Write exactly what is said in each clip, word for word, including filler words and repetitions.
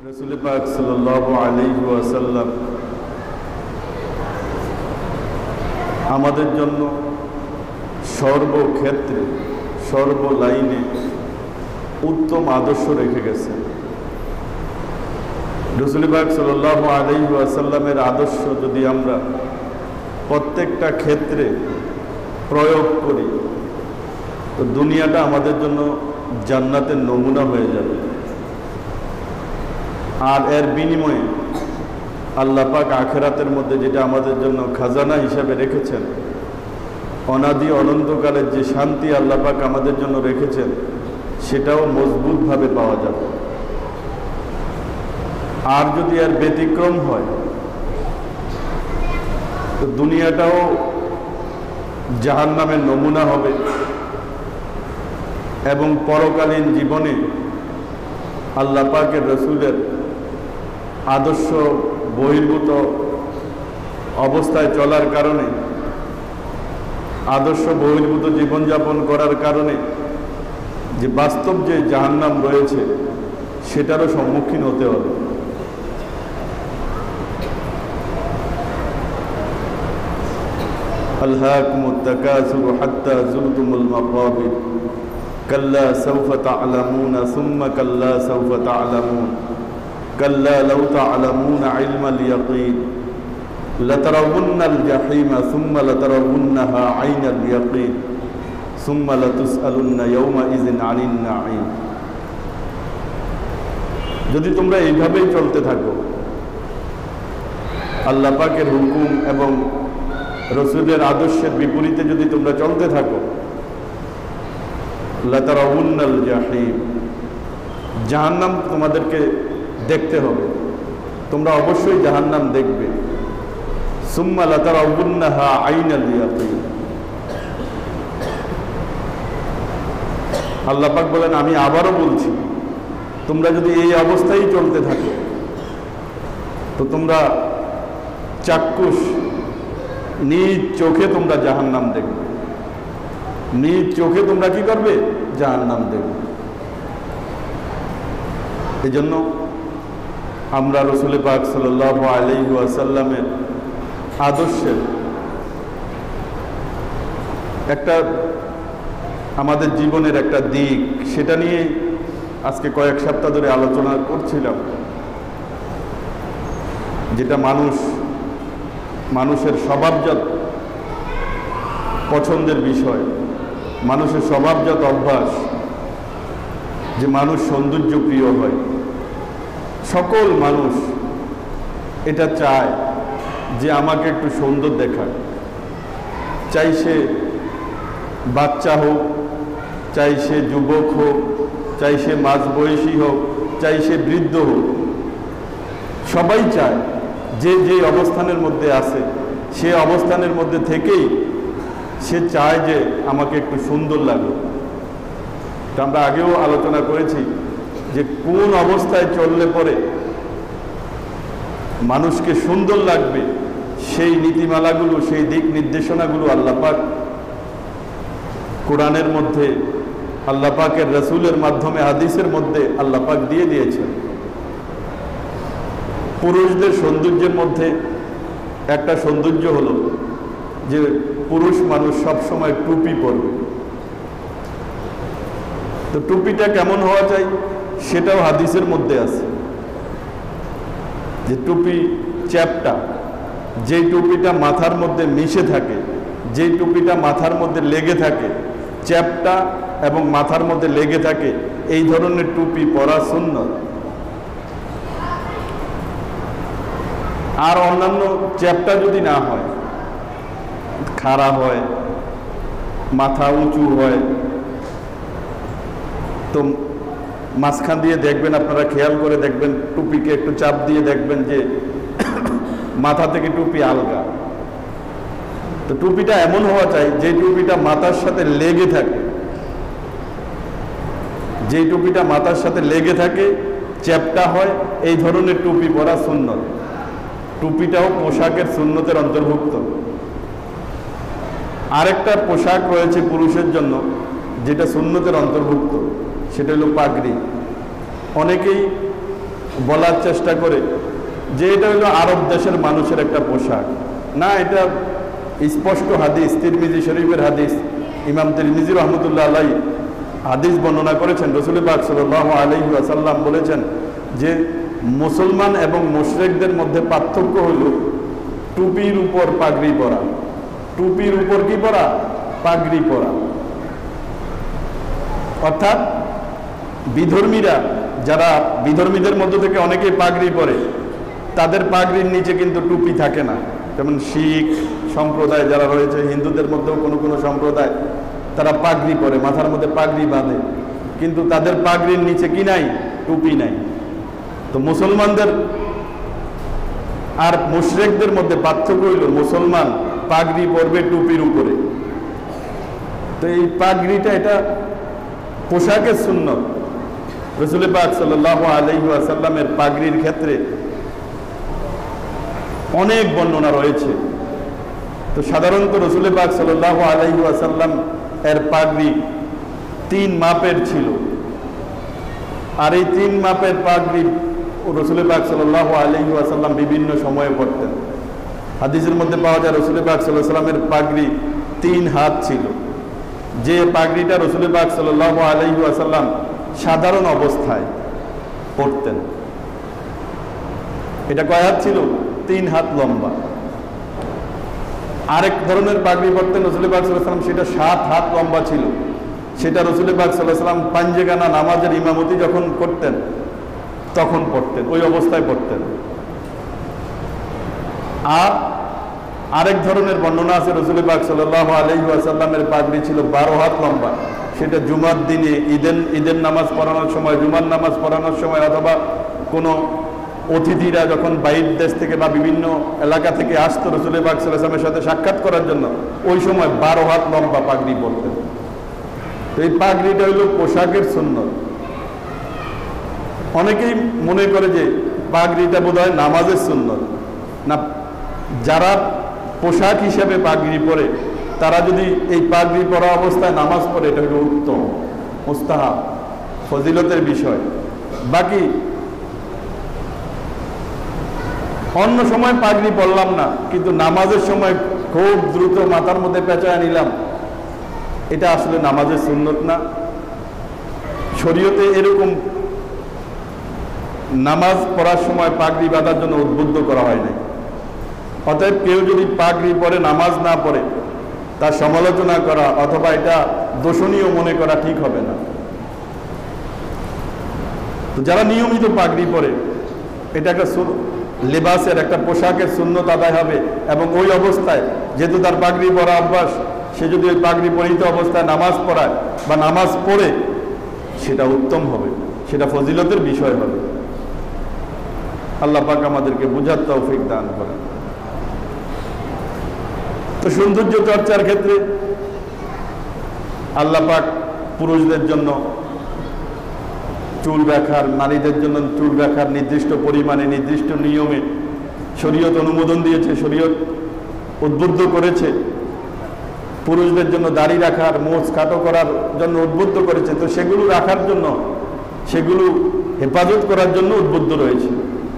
রাসূল পাক সাল্লাল্লাহু আলাইহি ওয়াসাল্লাম আমাদের জন্য সর্বক্ষেত্রে সর্ব লাইনে উত্তম আদর্শ রেখে গেছেন। রাসূল পাক সাল্লাল্লাহু আলাইহি ওয়াসাল্লামের আদর্শ যদি আমরা প্রত্যেকটা ক্ষেত্রে প্রয়োগ করি তো দুনিয়াটা আমাদের জন্য জান্নাতের নমুনা হয়ে যাবে। আর এর বিনিময়ে আল্লাহ পাক আখিরাতের মধ্যে যেটা আমাদের জন্য খাজানা হিসাবে রেখেছেন, অনাদি অনন্তকালের যে শান্তি আল্লাহ পাক আমাদের জন্য রেখেছেন, সেটাও মজবুতভাবে পাওয়া যাবে। আর যদি এর ব্যতিক্রম হয় তো দুনিয়াটাও জাহান্নামের নমুনা হবে এবং পরকালীন জীবনে আল্লাহ পাকের রসুলের আদর্শ বহির্ভূত অবস্থায় চলার কারণে, আদর্শ বহির্ভূত জীবনযাপন করার কারণে যে বাস্তব যে জাহান্নাম রয়েছে সেটারও সম্মুখীন হতে হবে। আলহাকুমুত তাকাসুরু হাত্তা যুরতুমুল মাকাবির কাল্লা সাউফা তা'লামুনা সুম্মা কাল্লা সাউফা তা'লামুন কাল্লা লাউ তা'লামুনা ইলমাল ইয়াকিন লাতারাউন্নাল জাহিমা সুম্মা লাতারাউন্নাহা আইনাল ইয়াকিন সুম্মা লাতুসআলুন্না ইয়াওমা ইযিন আনিন নাঈম। যদি তোমরা এইভাবেই চলতে থাকো, আল্লাহ পাকের হুকুম এবং রসুলের আদর্শের বিপরীতে যদি তোমরা চলতে থাকো, লাতারাউন্নাল জাহিম, জাহান্নাম তোমাদেরকে দেখতে হবে, তোমরা অবশ্যই জাহান্নাম দেখবে। সুম্মা লাতারাউন্নাহা আইনাল ইয়াকিন। আল্লাহ পাক বলেন, আমি আবারও বলছি, তোমরা যদি এই অবস্থায় চলতে থাকো তো তোমরা চাক্ষুষ নিজ চোখে তোমরা জাহান্নাম দেখবে, নিজ চোখে তোমরা কি করবে? জাহান্নাম দেখবে। এই জন্য আমরা রাসূল পাক সাল্লাল্লাহু আলাইহি ওয়াসাল্লামের আদর্শের একটা আমাদের জীবনের একটা দিক, সেটা নিয়ে আজকে কয়েক সপ্তাহ ধরে আলোচনা করছিলাম, যেটা মানুষ মানুষের স্বভাবজাত পছন্দের বিষয়, মানুষের স্বভাবজাত অভ্যাস যে মানুষ সৌন্দর্য প্রিয় হয়। সকল মানুষ এটা চায় যে আমাকে একটু সুন্দর দেখায়, চাই সে বাচ্চা হোক, চাই সে যুবক হোক, চাই সে মাঝবয়সী হোক, চাই সে বৃদ্ধ হোক, সবাই চায় যে যে অবস্থানের মধ্যে আছে সে অবস্থানের মধ্যে থেকেই সে চায় যে আমাকে একটু সুন্দর লাগে। তা আমরা আগেও আলোচনা করেছি যে কোন অবস্থায় চললে পরে মানুষকে সুন্দর লাগবে, সেই নীতিমালাগুলো, সেই দিক নির্দেশনাগুলো আল্লাহ পাক কোরআনের মধ্যে, আল্লাহ পাকের রসুলের মাধ্যমে, হাদিসের মধ্যে আল্লাহ পাক দিয়ে দিয়েছেন। পুরুষদের সৌন্দর্যের মধ্যে একটা সৌন্দর্য হলো যে পুরুষ মানুষ সবসময় টুপি পরবে। তো টুপিটা কেমন হওয়া চাই সেটাও হাদিসের মধ্যে আছে, যে টুপি চ্যাপটা, যেই টুপিটা মাথার মধ্যে মিশে থাকে, যেই টুপিটা মাথার মধ্যে লেগে থাকে, চ্যাপটা এবং মাথার মধ্যে লেগে থাকে, এই ধরনের টুপি পরা সুন্নত। আর অন্যান্য চ্যাপটা যদি না হয়, খাড়া হয়, মাথা উঁচু হয়, তো মাঝখান দিয়ে দেখবেন, আপনারা খেয়াল করে দেখবেন, টুপিকে একটু চাপ দিয়ে দেখবেন যে মাথা থেকে টুপি আলগা। তো টুপিটা এমন হওয়া চাই যে টুপিটা মাথার সাথে লেগে থাকে, যে টুপিটা মাথার সাথে লেগে থাকে, চ্যাপটা হয়, এই ধরনের টুপি পরা সুন্নত। টুপিটাও পোশাকের সুন্নতের অন্তর্ভুক্ত। আরেকটা পোশাক রয়েছে পুরুষের জন্য যেটা সুন্নতের অন্তর্ভুক্ত, সেটা হলো পাগড়ি। অনেকেই বলার চেষ্টা করে যে এটা হলো আরব দেশের মানুষের একটা পোশাক। না, এটা স্পষ্ট হাদিস, তিরমিজি শরীফের হাদিস। ইমাম তিরমিজি রহমতুল্লাহ আলাইহি হাদিস বর্ণনা করেছেন, রাসূল পাক সাল্লাল্লাহু আলাইহি ওয়াসাল্লাম বলেছেন যে মুসলমান এবং মুশরিকদের মধ্যে পার্থক্য হলো টুপির উপর পাগড়ি পরা। টুপির উপর কি পরা? পাগড়ি পরা। অর্থাৎ বিধর্মীরা, যারা বিধর্মীদের মধ্য থেকে অনেকেই পাগড়ি পরে, তাদের পাগড়ির নিচে কিন্তু টুপি থাকে না। যেমন শিখ সম্প্রদায় যারা রয়েছে, হিন্দুদের মধ্যেও কোনো কোনো সম্প্রদায় তারা পাগড়ি পরে, মাথার মধ্যে পাগড়ি বাঁধে, কিন্তু তাদের পাগড়ির নিচে কি নাই? টুপি নাই। তো মুসলমানদের আর মুশরিকদের মধ্যে পার্থক্য হইল মুসলমান পাগড়ি পরবে টুপির উপরে। তো এই পাগড়িটা এটা পোশাকের সুন্নত। রাসূল পাক সাল্লাল্লাহু আলাইহি ওয়াসাল্লামের পাগড়ির ক্ষেত্রে অনেক বর্ণনা রয়েছে। তো সাধারণত রাসূল পাক সাল্লাল্লাহু আলাইহি ওয়াসাল্লাম এর পাগড়ি তিন মাপের ছিল, আর এই তিন মাপের পাগড়ি রাসূল পাক সাল্লাল্লাহু আলাইহি ওয়াসাল্লাম বিভিন্ন সময়ে পরতেন। হাদিসের মধ্যে পাওয়া যায় রাসূল পাক সাল্লাল্লাহু আলাইহি ওয়াসাল্লামের পাগড়ি তিন হাত ছিল। যে পাগড়িটা রাসূল পাক সাল্লাল্লাহু আলাইহি ওয়াসাল্লাম সাধারণ অবস্থায় পরতেন, এটা কয় হাত ছিল? তিন হাত লম্বা। আরেক ধরনের পাগড়ি পরতেন রাসূল পাক সাল্লাল্লাহু আলাইহি ওয়াসাল্লাম, সেটা সাত হাত লম্বা ছিল। সেটা রাসূল পাক সাল্লাল্লাহু আলাইহি ওয়াসাল্লাম পাঞ্জেগানা নামাজের ইমামতি যখন করতেন তখন পড়তেন, ওই অবস্থায় পড়তেন। আর আরেক ধরনের বর্ণনা আছে, রাসূল পাক সাল্লাল্লাহু আলাইহি ওয়াসাল্লামের পাগড়ি ছিল বারো হাত লম্বা। সেটা জুমার দিনে, ঈদের ঈদের নামাজ পড়ানোর সময়, জুমার নামাজ পড়ানোর সময়, অথবা কোনো অতিথিরা যখন বাইরের দেশ থেকে বা বিভিন্ন এলাকা থেকে আসতো রাসূল পাক সাল্লাল্লাহু আলাইহি ওয়াসাল্লামের সাথে সাক্ষাৎ করার জন্য, ওই সময় বারো হাত লম্বা পাগড়ি পরতেন। তো এই পাগড়িটা হইল পোশাকের সুন্নত। অনেকেই মনে করে যে পাগড়িটা বোধ হয় নামাজের সুন্নত। না, যারা পোশাক হিসেবে পাগড়ি পরে তারা যদি এই পাগড়ি পরা অবস্থায় নামাজ পড়ে, এটা হলো উত্তম, মুস্তাহাব, ফজিলতের বিষয়। বাকি অন্য সময় পাগড়ি পরলাম না, কিন্তু নামাজের সময় খুব দ্রুত মাথার মধ্যে পেঁচায় নিলাম, এটা আসলে নামাজের সুন্নত না। শরীয়তে এরকম নামাজ পড়ার সময় পাগড়ি বাঁধার জন্য উদ্বুদ্ধ করা হয় নাই। অতএব কেউ যদি পাগড়ি পরে নামাজ না পড়ে, তার সমালোচনা করা অথবা এটা দোষণীয় মনে করা ঠিক হবে না। তো যারা নিয়মিত পাগড়ি পরে, এটা একটা লেবাসের, একটা পোশাকের সুন্নত আদায় হবে। এবং ওই অবস্থায় যেহেতু তার পাগড়ি পরা অভ্যাস, সে যদি ওই পাগড়ি পরিহিত অবস্থায় নামাজ পড়ায় বা নামাজ পড়ে, সেটা উত্তম হবে, সেটা ফজিলতের বিষয় হবে। আল্লাহ পাক আমাদেরকে বুঝার তৌফিক দান করেন। তো সৌন্দর্য চর্চার ক্ষেত্রে আল্লাহ পাক পুরুষদের জন্য চুল রাখার, নারীদের জন্য চুল রাখার নির্দিষ্ট পরিমাণে, নির্দিষ্ট নিয়মে শরীয়ত অনুমোদন দিয়েছে, শরীয়ত উদ্বুদ্ধ করেছে। পুরুষদের জন্য দাড়ি রাখার, মোচ কাটো করার জন্য উদ্বুদ্ধ করেছে। তো সেগুলো রাখার জন্য, সেগুলো হেফাজত করার জন্য উদ্বুদ্ধ রয়েছে।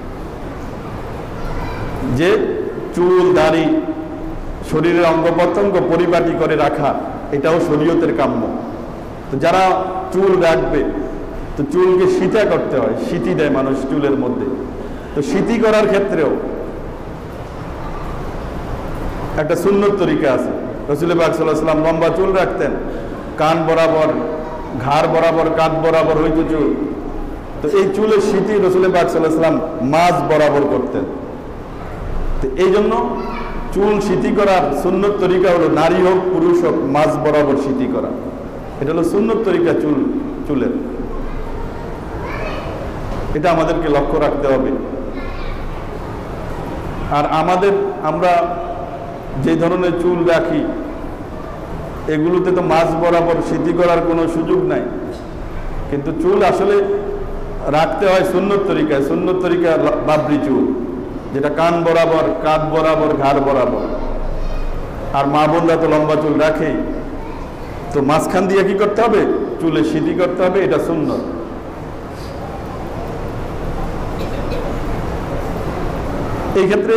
যে চুল দাড়ি, শরীরের অঙ্গ প্রত্যঙ্গ পরিপাটি করে রাখা, এটাও শরীয়তের কাম্য। তো যারা চুল রাখবে, তো চুলকে সিতা করতে হয়, সিতি দেয় মানুষ চুলের মধ্যে। তো সিতি করার ক্ষেত্রেও একটা সুন্নত তরিকা আছে। রাসূল পাক সাল্লাল্লাহু আলাইহি ওয়াসাল্লাম লম্বা চুল রাখতেন, কান বরাবর, ঘাড় বরাবর, কাঁধ বরাবর হইতো চুল। তো এই চুলের সিতি রাসূল পাক সাল্লাল্লাহু আলাইহি ওয়াসাল্লাম মাঝ বরাবর করতেন। তো এই জন্য চুল সিতি করার সুন্নত তরিকা হলো, নারী হোক পুরুষ হোক, মাঝ বরাবর সিতি করা। এটা হলো সুন্নত তরিকা চুল চুলের। এটা আমাদেরকে লক্ষ্য রাখতে হবে। আর আমাদের, আমরা যে ধরনের চুল রাখি, এগুলোতে তো মাঝ বরাবর সিতি করার কোনো সুযোগ নাই। কিন্তু চুল আসলে রাখতে হয় সুন্নত তরিকায়। সুন্নত তরিকা বাবরি চুল, যেটা কান বরাবর, কাঁধ বরাবর, ঘাড় বরাবর। আর মা বোনরা তো লম্বা চুল রাখেই। তো মাঝখান দিয়ে কি করতে হবে? চুলে সিটি করতে হবে, এটা সুন্নত। এই ক্ষেত্রে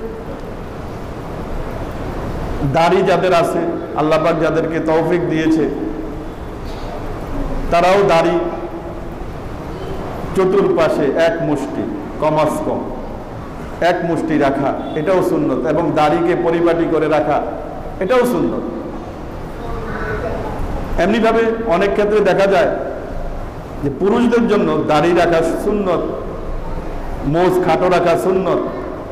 দাড়ি যাদের আছে, আল্লাহ পাক যাদেরকে তৌফিক দিয়েছে, তারাও দাড়ি চতুর্পাশে এক মুষ্টি, কমাস কম এক মুষ্টি রাখা, এটাও সুন্নত। এবং দাড়িকে পরিপাটি করে রাখা, এটাও সুন্নত। এমনিভাবে অনেক ক্ষেত্রে দেখা যায় যে পুরুষদের জন্য দাড়ি রাখা সুন্নত, মোজ খাটো রাখা সুন্নত।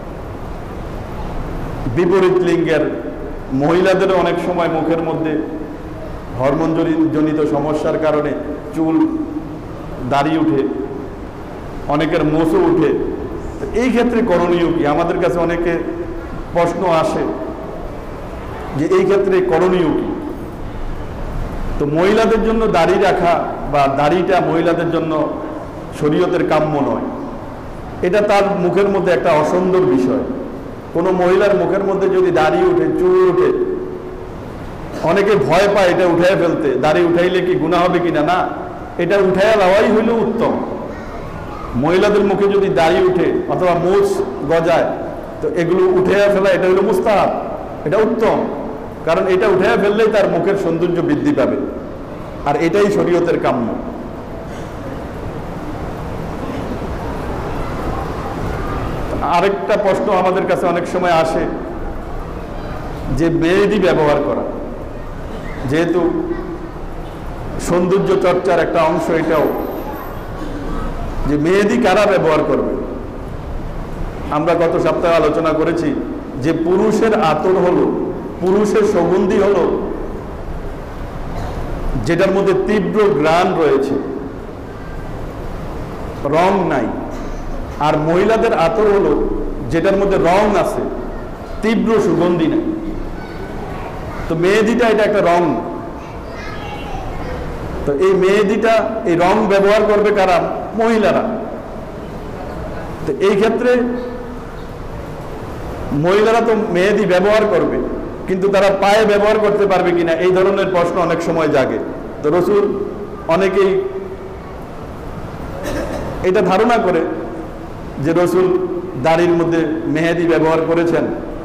বিপরীত লিঙ্গের মহিলাদেরও অনেক সময় মুখের মধ্যে হরমোন জনিত সমস্যার কারণে চুল, দাড়ি উঠে, অনেকের মোচও উঠে। এই ক্ষেত্রে করণীয় কি? আমাদের কাছে অনেকে প্রশ্ন আসে যে এই ক্ষেত্রে করণীয় কি। তো মহিলাদের জন্য দাড়ি রাখা বা দাড়িটা মহিলাদের জন্য শরীয়তের কাম্য নয়। এটা তার মুখের মধ্যে একটা অসুন্দর বিষয়। কোনো মহিলার মুখের মধ্যে যদি দাড়ি উঠে, চুল উঠে, অনেকে ভয় পায় এটা উঠায় ফেলতে, দাড়ি উঠাইলে কি গুনাহ হবে কিনা। না, এটা উঠাইয়া দেওয়াই হইল উত্তম। মহিলাদের মুখে যদি দাড়ি উঠে অথবা মোচ গজায়, তো এগুলো উঠাইয়া ফেলা এটা হইল মুস্তাহাব, এটা উত্তম। কারণ এটা উঠাইয়া ফেললেই তার মুখের সৌন্দর্য বৃদ্ধি পাবে, আর এটাই শরীয়তের কাম্য। আরেকটা প্রশ্ন আমাদের কাছে অনেক সময় আসে যে মেহেদি ব্যবহার করা, যেহেতু সৌন্দর্য চর্চার একটা অংশ এটাও, যে মেহেদি কারা ব্যবহার করবে। আমরা গত সপ্তাহে আলোচনা করেছি যে পুরুষের আতর হলো, পুরুষের সুগন্ধি হলো যেটার মধ্যে তীব্র ঘ্রাণ রয়েছে, রং নাই। আর মহিলাদের আতর হলো যেটার মধ্যে রং আছে, তীব্র সুগন্ধি নাই। তো মেহেদিটা এটা একটা রং। তো এই মেহেদিটা, এই রং ব্যবহার করবে কারা? মহিলারা। তো এই ক্ষেত্রে মহিলারা তো মেহেদি ব্যবহার করবে, কিন্তু তারা পায়ে ব্যবহার করতে পারবে কিনা, এই ধরনের প্রশ্ন অনেক সময় জাগে। তো রাসূল অনেকেই এটা ধারণা করে যে রাসূল দাড়ির মধ্যে মেহেদি ব্যবহার করেছেন,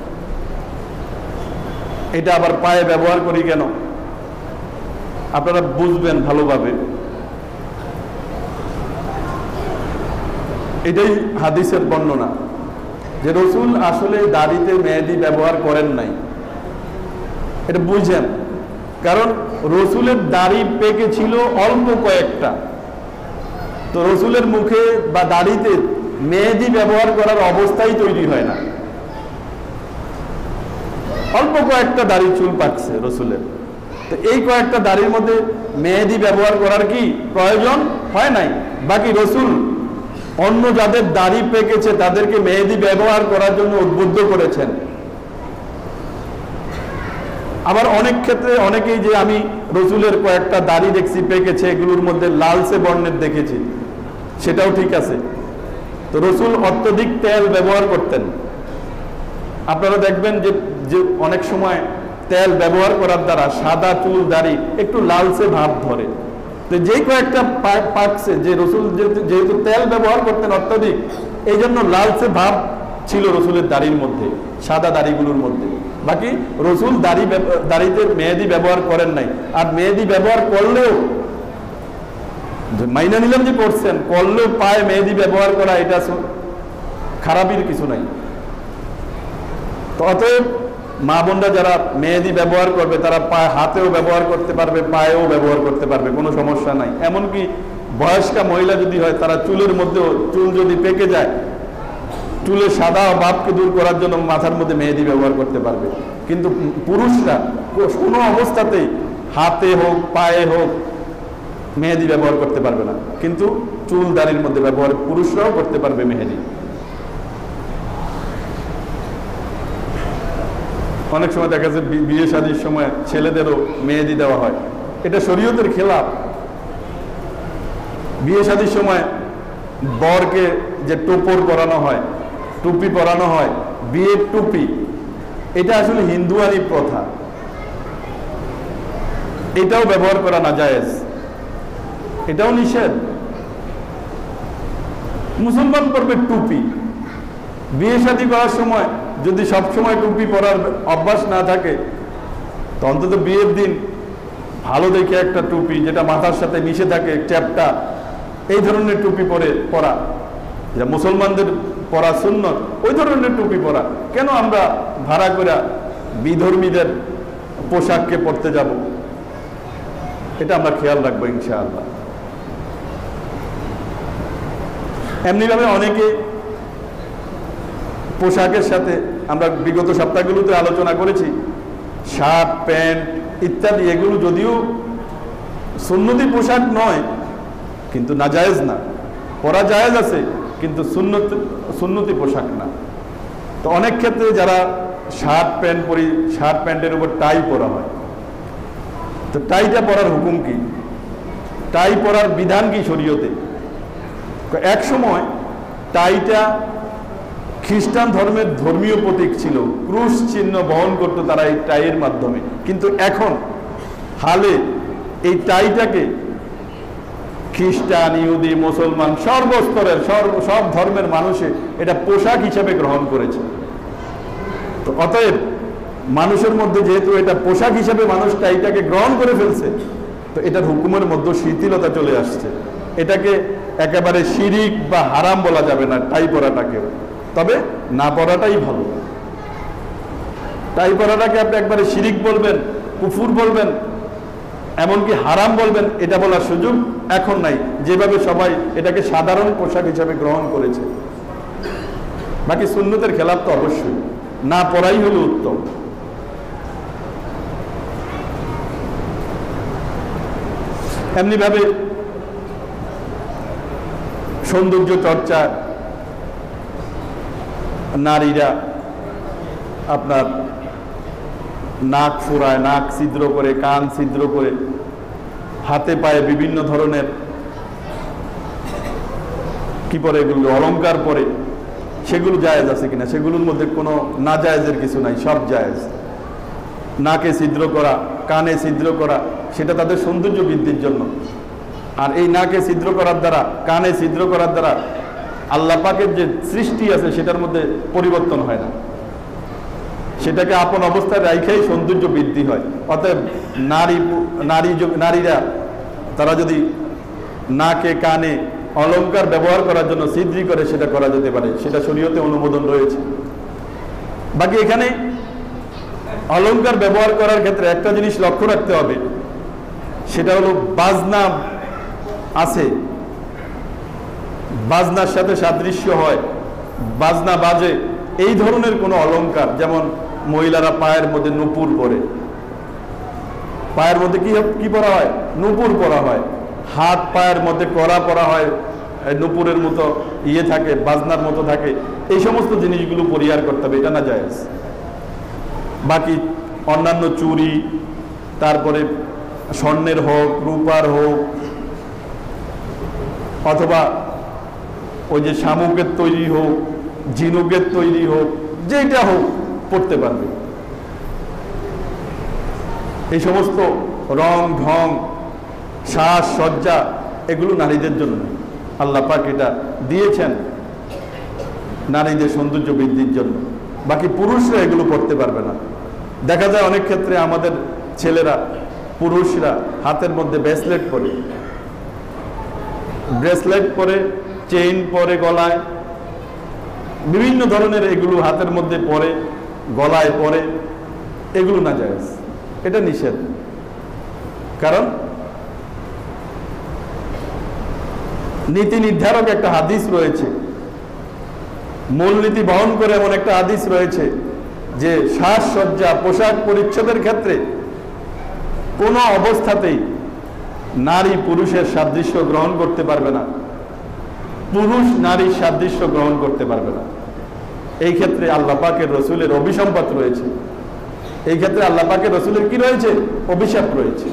এটা আবার পায়ে ব্যবহার করি কেন? আপনারা বুঝবেন ভালোভাবে। এটাই হাদিসের বর্ণনা যে রাসূল আসলে দাড়িতে মেহেদি ব্যবহার করেন নাই, এটা বুঝেন। কারণ রাসূলের দাড়ি পেকে ছিল অল্প কয়েকটা। তো রাসূলের মুখে বা দাড়িতে মেহেদি ব্যবহার করার অবস্থাই তৈরি হয় না। অল্প কয়েকটা দাড়ি চুল পাকছে রাসূলের, তো এই কয়েকটা দাড়ির মধ্যে মেহেদি ব্যবহার করার কি প্রয়োজন হয় নাই। বাকি রাসূল অন্য যাদের দাড়ি পেকেছে তাদেরকে মেহেদি ব্যবহার করার জন্য উদ্বুদ্ধ করেছেন। আবার অনেক ক্ষেত্রে অনেকেই যে আমি রাসূলের কয়েকটা দাড়ি দেখছি পেকেছে, এগুলোর মধ্যে লালচে বর্ণের দেখেছি, সেটাও ঠিক আছে। তো রাসূল অত্যধিক তেল ব্যবহার করতেন। আপনারা দেখবেন যে যে অনেক সময় তেল ব্যবহার করার দ্বারা সাদা চুল, দাড়ি একটু লালচে ভাব ধরে। তো যে কয়েকটা পাকছে, যে রাসূল যেহেতু তেল ব্যবহার করতেন অত্যধিক, এই জন্য লালচে ভাব ছিল রাসূলের দাড়ির মধ্যে, সাদা দাড়িগুলোর মধ্যে। বাকি রাসূল দাড়ি দাড়িতে মেহেদি ব্যবহার করেন নাই। আর মেহেদি ব্যবহার করলেও, মাইনা নিলাম যে করছেন, করলেও পায়ে মেহেদি ব্যবহার করা এটা খারাপের কিছু নাই। তো অতএব মা বোনরা যারা মেহেদি ব্যবহার করবে তারা পায়ে, হাতেও ব্যবহার করতে পারবে, পায়েও ব্যবহার করতে পারবে, কোনো সমস্যা নাই। এমনকি বয়স্কা মহিলা যদি হয়, তারা চুলের মধ্যেও, চুল যদি পেকে যায়, চুলের সাদা ভাবকে দূর করার জন্য মাথার মধ্যে মেহেদি ব্যবহার করতে পারবে। কিন্তু পুরুষরা কোনো অবস্থাতেই হাতে হোক, পায়ে হোক, মেহেদি ব্যবহার করতে পারবে না। কিন্তু চুল দাড়ির মধ্যে ব্যবহার পুরুষরাও করতে পারবে মেহেদি। অনেক সময় দেখা যাচ্ছে বিয়ে শাদীর সময় ছেলেদেরও মেহেদি দেওয়া হয়, এটা শরীয়তের খেলাফ। বিয়ে শাদীর সময় বরকে যে টোপর পরানো হয়, টুপি পরানো হয়, বিয়ের টুপি, এটা আসলে হিন্দুয়ানি প্রথা, এটাও ব্যবহার করা নাজায়েজ, এটাও নিষেধ। মুসলমান পরবে টুপি, বিয়ে শাদী করার সময় যদি সবসময় টুপি পরার অভ্যাস না থাকে, তো অন্তত বিয়ের দিন ভালো দেখে একটা টুপি যেটা মাথার সাথে মিশে থাকে, চ্যাপটা, এই ধরনের টুপি পরে পরা, যেটা মুসলমানদের পরা সুন্নত, ওই ধরনের টুপি পরা। কেন আমরা ভাড়া করে বিধর্মীদের পোশাককে পরতে যাব? এটা আমরা খেয়াল রাখবো ইনশাআল্লাহ। এমনিভাবে অনেকে পোশাকের সাথে, আমরা বিগত সপ্তাহগুলোতে আলোচনা করেছি, শার্ট, প্যান্ট ইত্যাদি, এগুলো যদিও সুন্নতি পোশাক নয়, কিন্তু নাজায়েজ না, পরা জায়েজ আছে, কিন্তু সুন্নত সুন্নতি পোশাক না। তো অনেক ক্ষেত্রে যারা শার্ট প্যান্ট পরি, শার্ট প্যান্টের উপর টাই পরা হয়, তো টাইটা পরার হুকুম কি? টাই পরার বিধান কি শরীয়তে? এক সময় টাইটা খ্রিস্টান ধর্মের ধর্মীয় প্রতীক ছিল, ক্রুশ চিহ্ন বহন করতো তারা এই টাইয়ের মাধ্যমে। কিন্তু এখন হালে এই টাইটাকে খ্রিস্টান, ইহুদি, মুসলমান, সর্বস্তরের সব ধর্মের মানুষে এটা পোশাক হিসেবে গ্রহণ করেছে। তো অতএব মানুষের মধ্যে যেহেতু এটা পোশাক হিসেবে মানুষ টাইটাকে গ্রহণ করে ফেলছে, তো এটার হুকুমের মধ্যে শিথিলতা চলে আসছে। এটাকে একেবারে শিরিক বা হারাম বলা যাবে না টাই পরাটাকে, তবে না পরাটাই ভালো। টাই পরাটাকে আপনি একবারে শিরিক বলবেন, কুফুর বলবেন, এমনকি হারাম বলবেন, এটা বলার সুযোগ এখন নাই, যেভাবে সবাই এটাকে সাধারণ পোশাক হিসাবে গ্রহণ করেছে। বাকি সুন্নতের খেলাফ তো অবশ্যই, না পরাই হলো উত্তম। এমনিভাবে সৌন্দর্য চর্চা নারীরা আপনার নাক ফুরায়, নাক ছিদ্র করে, কান ছিদ্র করে, হাতে পায়ে বিভিন্ন ধরনের কি পরে, এগুলো অলংকার পরে, সেগুলো জায়েজ আছে কিনা? সেগুলোর মধ্যে কোনো না জায়েজের কিছু নাই, সব জায়েজ। নাকে ছিদ্র করা, কানে ছিদ্র করা, সেটা তাদের সৌন্দর্য বৃদ্ধির জন্য। আর এই নাকে ছিদ্র করার দ্বারা, কানে ছিদ্র করার দ্বারা আল্লাহ পাকের যে সৃষ্টি আছে সেটার মধ্যে পরিবর্তন হয় না, সেটাকে আপন অবস্থায় রাখাই সৌন্দর্য বৃদ্ধি হয়। অতএব নারী নারী নারীরা তারা যদি নাকে কানে অলংকার ব্যবহার করার জন্য ছিদ্রি করে, সেটা করা যেতে পারে, সেটা শরীয়তে অনুমোদন রয়েছে। বাকি এখানে অলংকার ব্যবহার করার ক্ষেত্রে একটা জিনিস লক্ষ্য রাখতে হবে, সেটা হলো বাজনা আছে, বাজনার সাথে সাদৃশ্য হয়, বাজনা বাজে, এই ধরনের কোনো অলংকার, যেমন মহিলারা পায়ের মধ্যে নূপুর পরে, পায়ের মধ্যে কি কি পরা হয়? নূপুর পরা হয়। হাত পায়ের মধ্যে কড়া পরা হয়, নূপুরের মতো ইয়ে থাকে, বাজনার মতো থাকে, এই সমস্ত জিনিসগুলো পরিহার করতে হবে, এটা না জায়েজ। বাকি অন্যান্য চুড়ি, তারপরে স্বর্ণের হোক, রূপার হোক, অথবা ওই যে শামুকের তৈরি হোক, ঝিনুকের তৈরি হোক, যেটা হোক পড়তে পারবে। এই সমস্ত রং ঢং, সাজ সজ্জা, এগুলো নারীদের জন্য আল্লাহ পাক এটা দিয়েছেন নারীদের সৌন্দর্য বৃদ্ধির জন্য। বাকি পুরুষরা এগুলো পড়তে পারবে না। দেখা যায় অনেক ক্ষেত্রে আমাদের ছেলেরা, পুরুষরা হাতের মধ্যে ব্রেসলেট পরে, ব্রেসলেট পরে, চেইন পরে, গলায় বিভিন্ন ধরনের এগুলো হাতের মধ্যে পরে, গলায় পরে, এগুলো না জায়েজ, এটা নিষেধ। কারণ নীতি নির্ধারক একটা হাদিস রয়েছে, মূলনীতি বহন করে এমন একটা হাদিস রয়েছে যে সাজসজ্জা, পোশাক পরিচ্ছদের ক্ষেত্রে কোনো অবস্থাতেই নারী পুরুষের সাদৃশ্য গ্রহণ করতে পারবে না, পুরুষ নারীর সাদৃশ্য গ্রহণ করতে পারবে না। এই ক্ষেত্রে আল্লাহ পাকের রসুলের অভিসম্পাত রয়েছে, এই ক্ষেত্রে আল্লাহ পাকের রসুলের কি রয়েছে? অভিশাপ রয়েছে।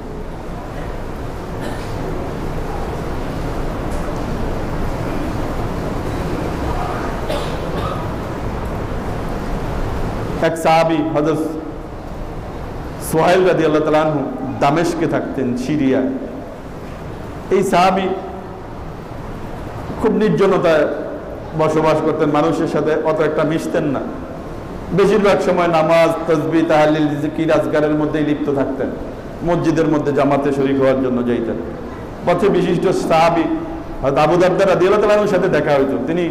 এক সাহাবী হযরত সোহাইল রাদিয়াল্লাহু তাআলা আনহু দামেস্কে থাকতেন, সিরিয়া। এই সাহাবী খুব নির্জনতায় বসবাস করতেন, মানুষের সাথে অত একটা মিশতেন না, বেশিরভাগ সময় নামাজ, তাসবিহ, তাহলিল, জিকির, আজকারের মধ্যেই লিপ্ত থাকতেন। মসজিদের মধ্যে জামাতে শরীক হওয়ার জন্য যাইতেন। পথে বিশিষ্ট সাহাবী হযরত আবু দারদা রাদিয়াল্লাহু তাআলা আনহুর সাথে দেখা হইতো। তিনি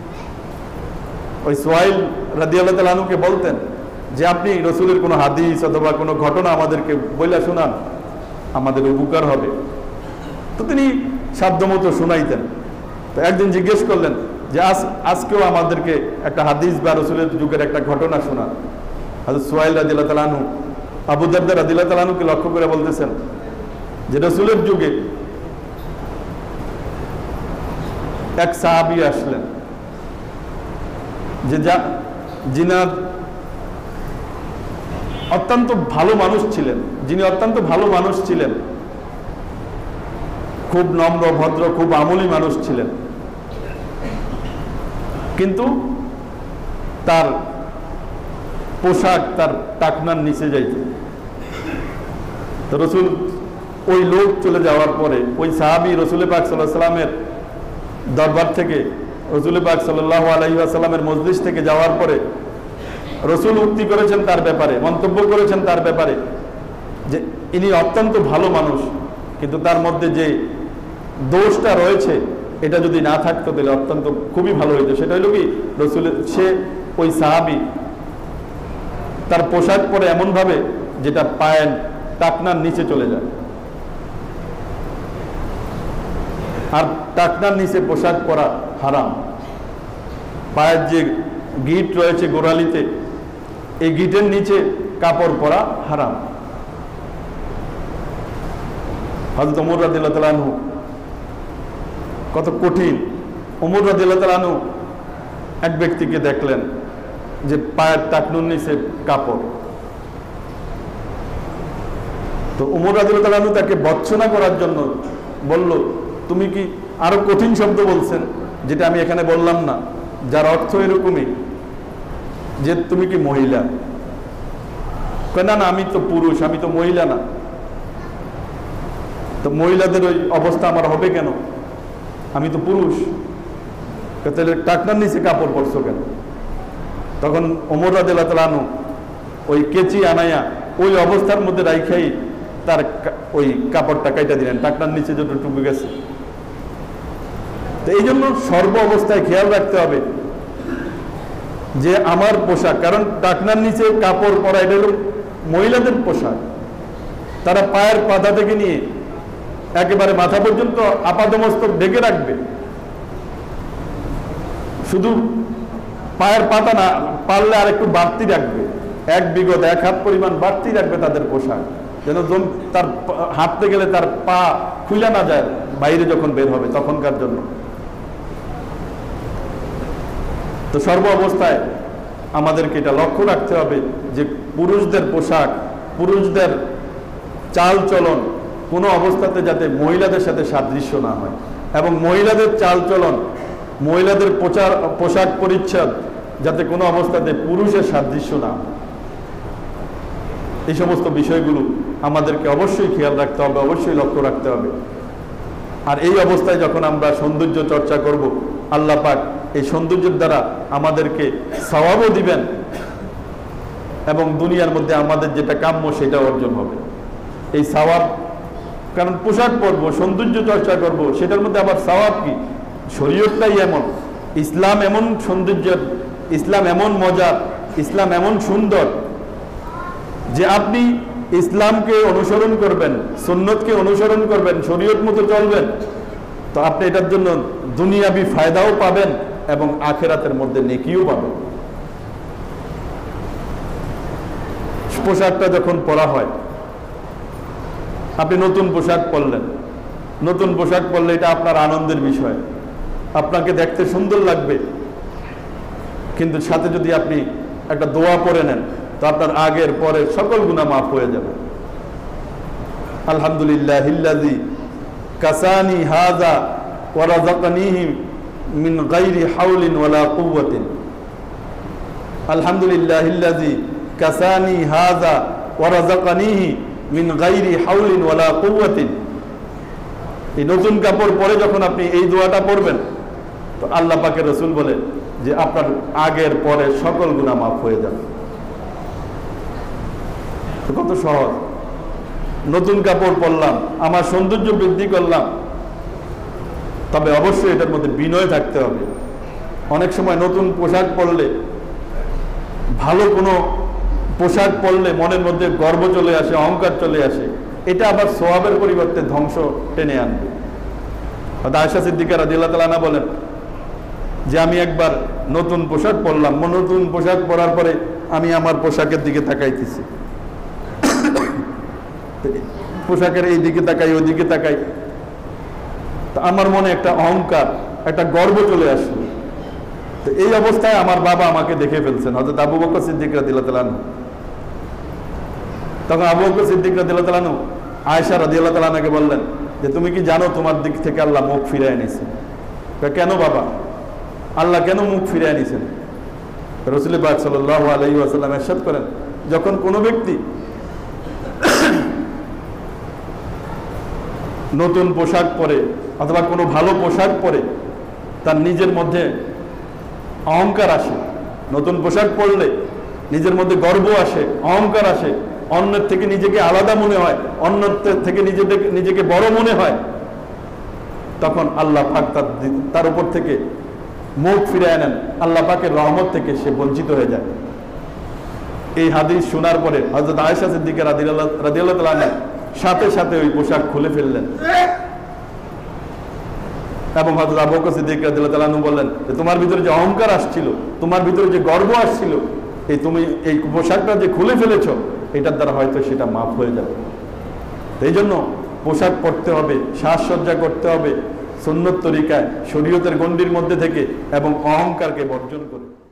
ওই সুহাইল রাদিয়াল্লাহু তাআলা আনহুকে বলতেন যে আপনি রাসূলের কোনো হাদিস অথবা কোনো ঘটনা আমাদেরকে বইলা শোনান, আমাদের উপকার হবে। তো তিনি সাধ্যমতো শোনাইতেন। তো একদিন জিজ্ঞেস করলেন যে আজ আজকেও আমাদেরকে একটা হাদিস বা রাসূলের যুগের একটা ঘটনা শোনান। হযরত সুহাইল রাদিয়াল্লাহু তাআলা আনহু আবু দারদা রাদিয়াল্লাহু তাআলা আনহুকে লক্ষ্য করে বলতেছেন যে রাসূলের যুগে এক সাহাবী আসলেন যে যা যিনার অত্যন্ত ভালো মানুষ ছিলেন, যিনি অত্যন্ত ভালো মানুষ ছিলেন, খুব নম্র ভদ্র, খুব আমলী মানুষ ছিলেন, কিন্তু তার পোশাক তার টাকনার নিচে যাইত। তো রসুল ওই লোক চলে যাওয়ার পরে ওই সাহাবী রসুল পাক সাল্লাল্লাহু আলাইহি ওয়াসাল্লামের দরবার থেকে, রসুল পাক সাল্লাল্লাহু আলাইহি ওয়াসাল্লামের মজলিস থেকে যাওয়ার পরে রসুল উক্তি করেছেন তার ব্যাপারে, মন্তব্য করেছেন তার ব্যাপারে যে ইনি অত্যন্ত ভালো মানুষ, কিন্তু তার মধ্যে যে দোষটা রয়েছে এটা যদি না থাকতো তাহলে অত্যন্ত খুবই ভালো হইতো। সেটা হইল কি, রসুলের সে ওই সাহাবী তার পোশাক পরে এমন ভাবে যেটা পায়ের টাকনার নিচে চলে যায়, আর টাকনার নিচে পোশাক পরা হারাম। পায়ের যে গিট রয়েছে গোড়ালিতে, এই গিটের নিচে কাপড় পরা হারাম। হযরত ওমর রাদিয়াল্লাহু তাআলা আনহু কত কঠিন। ওমর রাদিয়াল্লাহু তাআলা আনহু এক ব্যক্তিকে দেখলেন যে পায়ের টাকনুর নিচে কাপড়। তো ওমর রাদিয়াল্লাহু তাআলা আনহু তাকে ভর্ৎসনা করার জন্য বলল, তুমি কি, আরো কঠিন শব্দ বলছেন যেটা আমি এখানে বললাম না, যার অর্থ এরকমই যে তুমি কি মহিলা? না না, আমি তো পুরুষ, আমি তো মহিলা না। তো মহিলাদের ওই অবস্থা আমার হবে কেন? আমি তো পুরুষ। তাহলে টাকনার নিচে কাপড় পরছো কেন? তখন ওমর রাদিয়াল্লাহু তাআলা আনহু ওই কেচি আনাইয়া ওই অবস্থার মধ্যে রাইখাই তার ওই কাপড়টা কাইটা দিলেন, টাকনার নিচে যতটুকু গেছে। তো এই জন্য সর্ব অবস্থায় খেয়াল রাখতে হবে যে আমার পোশাক, কারণ টাকনার নিচে কাপড় পরা এটা হলো মহিলাদের পোশাক। তারা পায়ের পাতা থেকে নিয়ে একেবারে মাথা পর্যন্ত আপাদমস্তক ঢেকে রাখবে, শুধু পায়ের পাতা না, পারলে আর একটু বাড়তি রাখবে, এক বিগত এক হাত পরিমাণ বাড়তি রাখবে তাদের পোশাক, যেন তার হাঁটতে গেলে তার পা খুলে না যায় বাইরে যখন বের হবে তখনকার জন্য। তো সর্ব অবস্থায় আমাদেরকে এটা লক্ষ্য রাখতে হবে যে পুরুষদের পোশাক, পুরুষদের চাল চলন কোনো অবস্থাতে যাতে মহিলাদের সাথে সাদৃশ্য না হয়, এবং মহিলাদের চাল চলন, মহিলাদের পোশাক পরিচ্ছদ যাতে কোনো অবস্থাতে পুরুষের সাদৃশ্য না হয়। এই সমস্ত বিষয়গুলো আমাদেরকে অবশ্যই খেয়াল রাখতে হবে, অবশ্যই লক্ষ্য রাখতে হবে। আর এই অবস্থায় যখন আমরা সৌন্দর্য চর্চা করব, আল্লাহ পাক এই সৌন্দর্যের দ্বারা আমাদেরকে সওয়াবও দিবেন, এবং দুনিয়ার মধ্যে আমাদের যেটা কাম্য সেটা অর্জন হবে। এই সওয়াব, কারণ পোশাক পরবো, সৌন্দর্য চর্চা করব, সেটার মধ্যে আবার সওয়াব কি? শরীয়তটাই এমন, ইসলাম এমন সৌন্দর্যের, ইসলাম এমন মজার, ইসলাম এমন সুন্দর যে আপনি ইসলামকে অনুসরণ করবেন, সুন্নতকে অনুসরণ করবেন, শরীয়ত মতো চলবেন, তো আপনি এটার জন্য দুনিয়াবি ফায়দাও পাবেন এবং আখিরাতের মধ্যে নেকিও পাবেন। পোশাকটা যখন পরা হয়, আপনি নতুন পোশাক পরলেন, নতুন পোশাক পরলে এটা আপনার আনন্দের বিষয়, আপনাকে দেখতে সুন্দর লাগবে, কিন্তু সাথে যদি আপনি একটা দোয়া পড়ে নেন তো আপনার আগের পরের সকল গুনাহ মাফ হয়ে যাবে। আলহামদুলিল্লাহিল্লাযী কাসানি হাযা ওয়া রাযাকানিহি মিন গায়রি হাওলিন ওয়ালা কুওয়াতিন। আলহামদুলিল্লাহিল্লাযী কাসানি হাযা ওয়া রাযাকানিহি মিন গায়রি হাওলিন ওয়ালা কুওয়াতিন। এই নতুন কাপড় পরে যখন আপনি এই দোয়াটা পড়বেন, তো আল্লাহ পাকের রসুল বলে যে আপনার আগের পরে সকল গুনাহ মাফ হয়ে যাবে। তো কত সহজ। নতুন কাপড় পরলাম, আমার সৌন্দর্য বৃদ্ধি করলাম, তবে অবশ্যই এটার মধ্যে বিনয় থাকতে হবে। অনেক সময় নতুন পোশাক পরলে, ভালো কোনো পোশাক পরলে মনের মধ্যে গর্ব চলে আসে, অহংকার চলে আসে, এটা আবার সওয়াবের পরিবর্তে ধ্বংস টেনে আনবে। আয়েশা সিদ্দিকা রাদিয়াল্লাহু তাআলা আনহা বলেন যে আমি একবার নতুন পোশাক পরলাম, নতুন পোশাক পরার পরে আমি আমার পোশাকের দিকে তাকাইতেছি, পোশাকের এই দিকে তাকাই ওই দিকে তাকাই, তো আমার মনে একটা অহংকার, একটা গর্ব চলে আসলো। তো এই অবস্থায় আমার বাবা আমাকে দেখে ফেলছেন, হযরত আবু বকর সিদ্দিক রাদিয়াল্লাহু তাআলা আনহু। তখন আবু বকর সিদ্দিক রাদিয়াল্লাহু তাআলা আনহু আয়েশা রাদিয়াল্লাহু তাআলা আনহাকে বললেন যে তুমি কি জানো তোমার দিক থেকে আল্লাহ মুখ ফিরিয়ে নিয়েছেন? কেন বাবা, আল্লাহ কেন মুখ ফিরিয়ে নিয়েছেন? রাসূল পাক সাল্লাল্লাহু আলাইহি ওয়াসাল্লাম ইরশাদ করেন, যখন কোনো ব্যক্তি নতুন পোশাক পরে অথবা কোনো ভালো পোশাক পরে তার নিজের মধ্যে অহংকার আসে, নতুন পোশাক পরলে নিজের মধ্যে গর্ব আসে, অহংকার আসে, অন্যের থেকে নিজেকে আলাদা মনে হয়, অন্যের থেকে নিজেকে নিজেকে বড় মনে হয়, তখন আল্লাহ পাক তার তার উপর থেকে মুখ ফিরিয়ে নেন, আল্লাহ পাকের রহমত থেকে সে বঞ্চিত হয়ে যায়। এই হাদিস শোনার পরে হযরত আয়েশা সিদ্দিকা রাদিয়াল্লাহু তাআলা আনহা সাথে সাথে ওই পোশাক খুলে ফেললেন এবং হযরত আবু বকর সিদ্দিক রাদিয়াল্লাহু তাআলা আনহু বললেন যে তোমার ভিতরে যে অহংকার আসছিল, তোমার ভিতরে যে গর্ব আসছিল, এই তুমি এই পোশাকটা যে খুলে ফেলেছো, এটার দ্বারা হয়তো সেটা মাফ হয়ে যাবে। এই জন্য পোশাক পরতে হবে, সাজসজ্জা করতে হবে সুন্নত তরিকায়, শরীয়তের গণ্ডির মধ্যে থেকে এবং অহংকারকে বর্জন করে।